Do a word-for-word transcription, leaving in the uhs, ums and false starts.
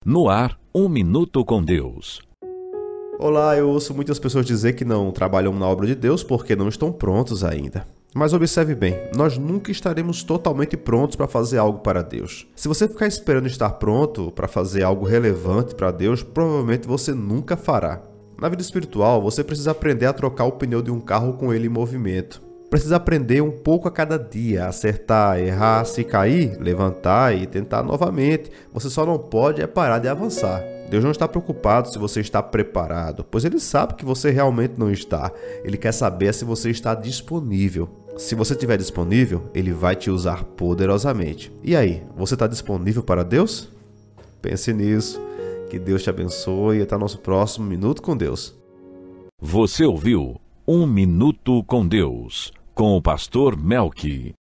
No ar, um minuto com Deus. Olá, eu ouço muitas pessoas dizer que não trabalham na obra de Deus porque não estão prontos ainda. Mas observe bem, nós nunca estaremos totalmente prontos para fazer algo para Deus. Se você ficar esperando estar pronto para fazer algo relevante para Deus, provavelmente você nunca fará. Na vida espiritual, você precisa aprender a trocar o pneu de um carro com ele em movimento. Precisa aprender um pouco a cada dia, acertar, errar, se cair, levantar e tentar novamente. Você só não pode é parar de avançar. Deus não está preocupado se você está preparado, pois Ele sabe que você realmente não está. Ele quer saber se você está disponível. Se você estiver disponível, Ele vai te usar poderosamente. E aí, você está disponível para Deus? Pense nisso. Que Deus te abençoe e até o nosso próximo Minuto com Deus. Você ouviu Um Minuto com Deus, com o pastor Melqui.